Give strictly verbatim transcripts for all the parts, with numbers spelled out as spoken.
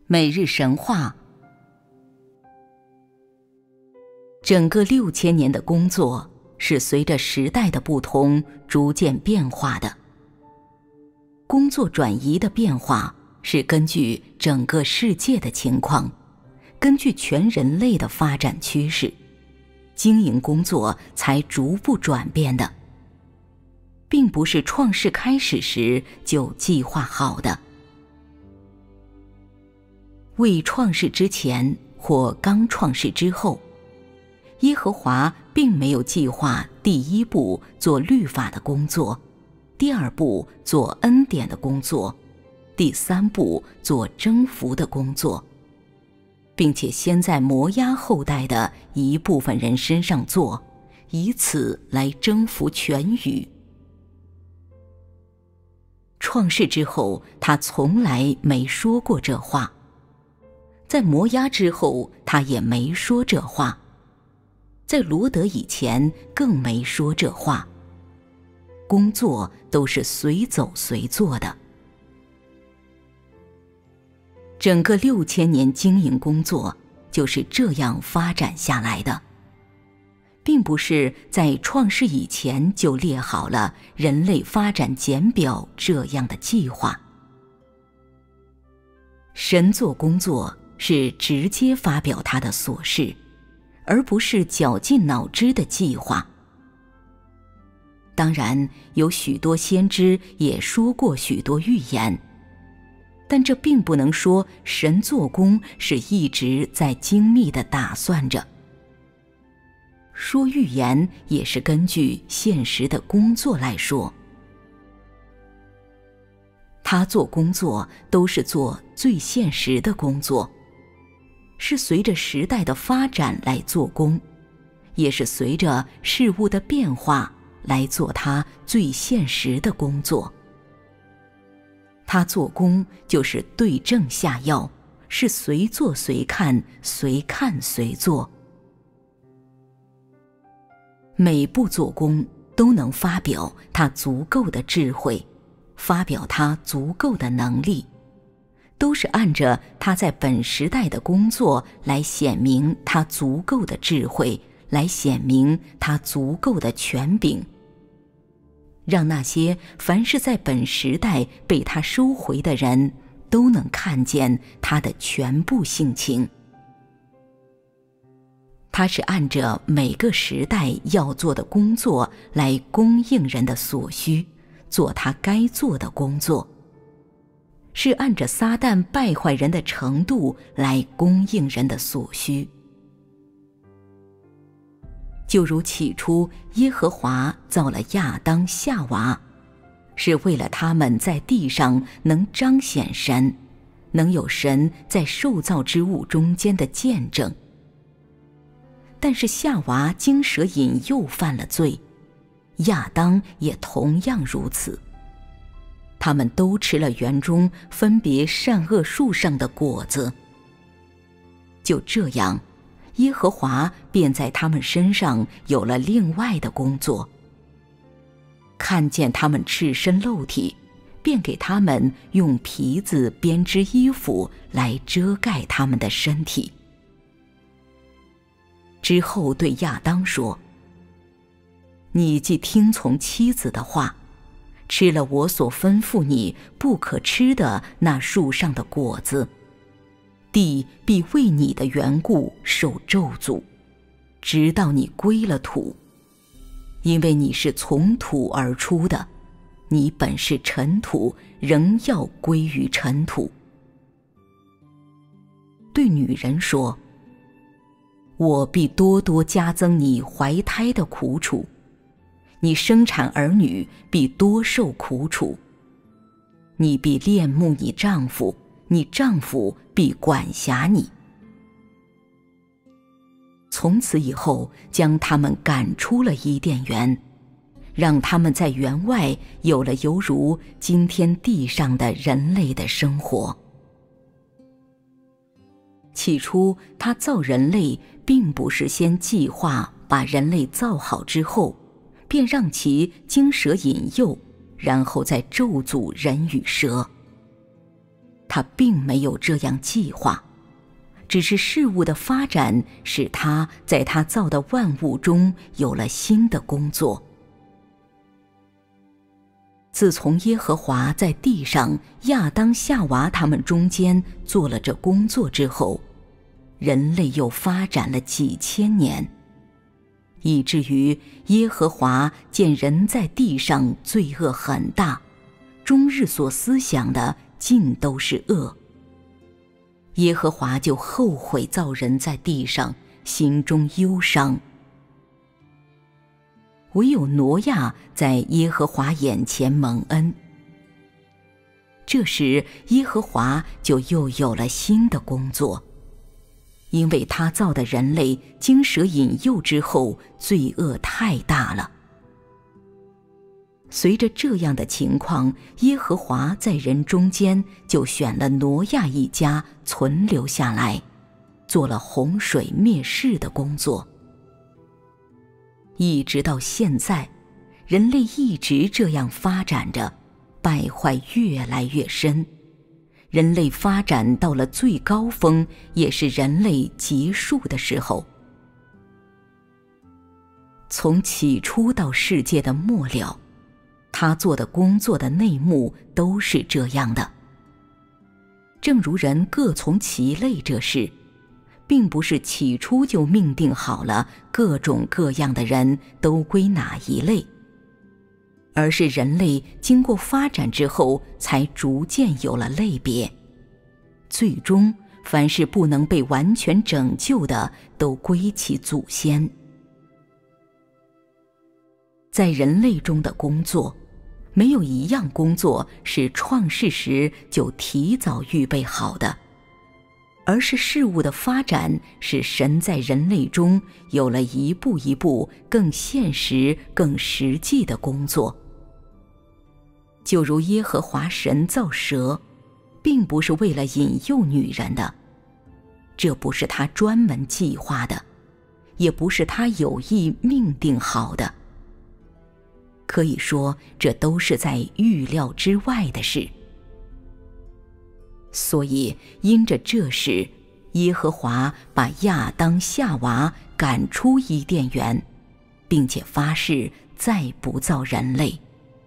每日神话。整个六千年的工作是随着时代的不同逐渐变化的。工作转移的变化是根据整个世界的情况，根据全人类的发展趋势，经营工作才逐步转变的，并不是创世开始时就计划好的。未创世之前或刚创世之后，耶和华并没有计划第一步做律法的工作，第二步做恩典的工作，第三步做征服的工作，并且先在摩押后代的一部分人身上做，以此来征服全宇。创世之后，他从来没说过这话。在摩押之后，他也没说这话。在罗德以前，更没说这话。工作都是随走随做的。整个六千年经营工作就是这样发展下来的，并不是在创世以前就列好了人类发展简表这样的计划。神做工作是直接发表他的所事，而不是绞尽脑汁的计划。当然，有许多先知也说过许多预言，但这并不能说神做工是一直在精密地打算着。说预言也是根据现实的工作来说。他做工作都是做最现实的工作，是随着时代的发展来做工，也是随着事物的变化来做他最现实的工作。他做工就是对症下药，是随做随看，随看随做。每步做工都能发表他足够的智慧，发表他足够的能力，都是按着他在本时代的工作来显明他足够的智慧，来显明他足够的权柄，让那些凡是在本时代被他收回的人都能看见他的全部性情。他是按着每个时代要做的工作来供应人的所需，做他该做的工作，是按着撒旦败坏人的程度来供应人的所需。就如起初耶和华造了亚当夏娃，是为了他们在地上能彰显神，能有神在受造之物中间的见证。但是夏娃经蛇引诱犯了罪，亚当也同样如此。他们都吃了园中分别善恶树上的果子。就这样，耶和华便在他们身上有了另外的工作。看见他们赤身露体，便给他们用皮子编织衣服来遮盖他们的身体。之后对亚当说：你既听从妻子的话，吃了我所吩咐你不可吃的那树上的果子，地必为你的缘故受咒诅，直到你归了土，因为你是从土而出的，你本是尘土，仍要归于尘土。对女人说：我必多多加增你怀胎的苦楚，你生产儿女必多受苦楚。你必恋慕你丈夫，你丈夫必管辖你。从此以后，将他们赶出了伊甸园，让他们在园外有了犹如今天地上的人类的生活。起初他造人类并不是先计划把人类造好之后，便让其经蛇引诱，然后再咒诅人与蛇。 他并没有这样计划，只是事物的发展使他在他造的万物中有了新的工作。自从耶和华在地上亚当夏娃他们中间做了这工作之后，人类又发展了几千年，以至于耶和华见人在地上罪恶很大，终日所思想的尽都是恶。耶和华就后悔造人在地上，心中忧伤。唯有挪亚在耶和华眼前蒙恩。这时耶和华就又有了新的工作，因为他造的人类经蛇引诱之后，罪恶太大了。随着这样的情况，耶和华在人中间就选了挪亚一家存留下来，做了洪水灭世的工作。一直到现在，人类一直这样发展着，败坏越来越深。人类发展到了最高峰，也是人类结束的时候。从起初到世界的末了，他做的工作的内幕都是这样的。正如人各从其类这事，并不是起初就命定好了各种各样的人都归哪一类，而是人类经过发展之后才逐渐有了类别，最终凡是不能被完全拯救的都归其祖先。在人类中的工作，没有一样工作是创世时就提早预备好的，而是事物的发展使神在人类中有了一步一步更现实更实际的工作。就如耶和华神造蛇，并不是为了引诱女人的，这不是他专门计划的，也不是他有意命定好的。可以说这都是在预料之外的事。所以因着这事，耶和华把亚当夏娃赶出伊甸园，并且发誓再不造人类。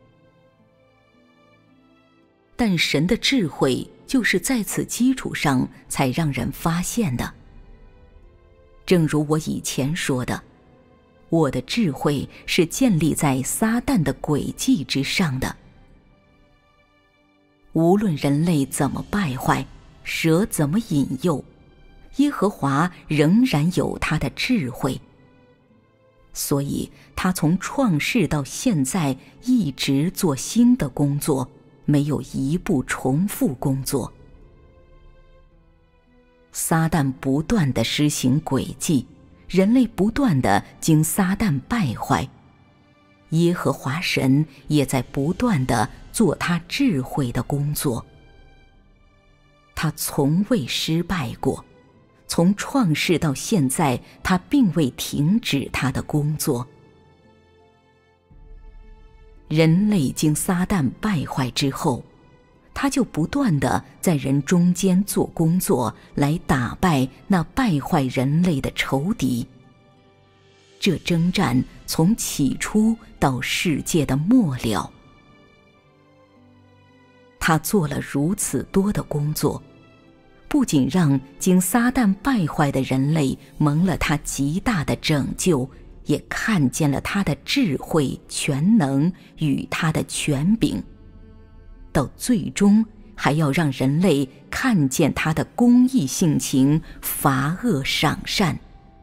但神的智慧就是在此基础上才让人发现的。正如我以前说的，我的智慧是建立在撒旦的诡计之上的。无论人类怎么败坏，蛇怎么引诱，耶和华仍然有他的智慧。所以他从创世到现在一直做新的工作，没有一步重复工作。撒旦不断地施行诡计，人类不断地经撒旦败坏，耶和华神也在不断地做他智慧的工作。他从未失败过，从创世到现在，他并未停止他的工作。人类经撒旦败坏之后，他就不断地在人中间做工作，来打败那败坏人类的仇敌。这征战从起初到世界的末了，他做了如此多的工作，不仅让经撒旦败坏的人类蒙了他极大的拯救，也看见了他的智慧、全能与他的权柄，到最终还要让人类看见他的公义性情，罚恶赏善。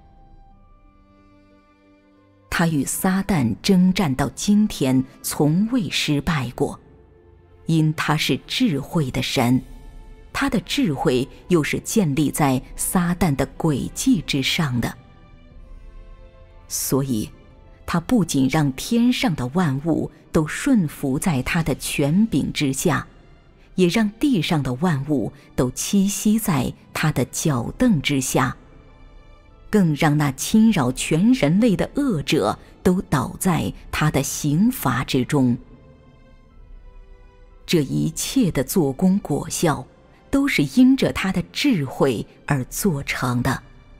他与撒旦征战到今天，从未失败过，因他是智慧的神，他的智慧又是建立在撒旦的诡计之上的。所以他不仅让天上的万物都顺服在他的权柄之下，也让地上的万物都栖息在他的脚凳之下，更让那侵扰全人类的恶者都倒在他的刑罚之中。这一切的做工果效， 都是因着他的智慧而做成的。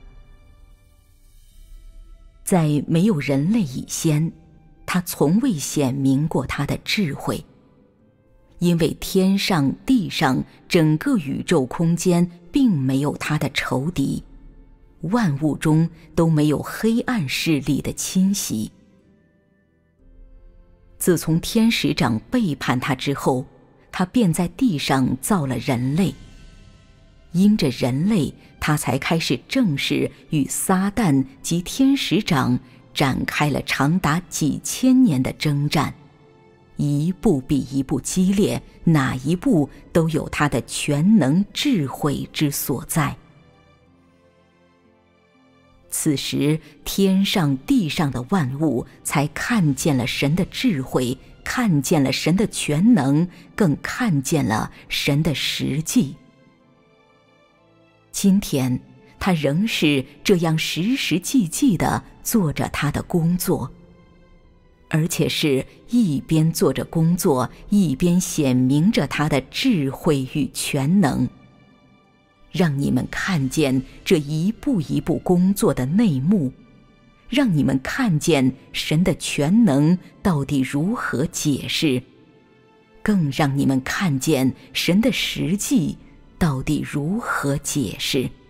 在没有人类以先，他从未显明过他的智慧，因为天上地上整个宇宙空间并没有他的仇敌，万物中都没有黑暗势力的侵袭。自从天使长背叛他之后，他便在地上造了人类。因着人类，他才开始正式与撒旦及天使长展开了长达几千年的征战，一步比一步激烈，哪一步都有他的全能智慧之所在。此时天上地上的万物才看见了神的智慧，看见了神的全能，更看见了神的实际。今天他仍是这样实实际际地做着他的工作，而且是一边做着工作，一边显明着他的智慧与全能，让你们看见这一步一步工作的内幕，让你们看见神的全能到底如何解释，更让你们看见神的实际到底如何解释。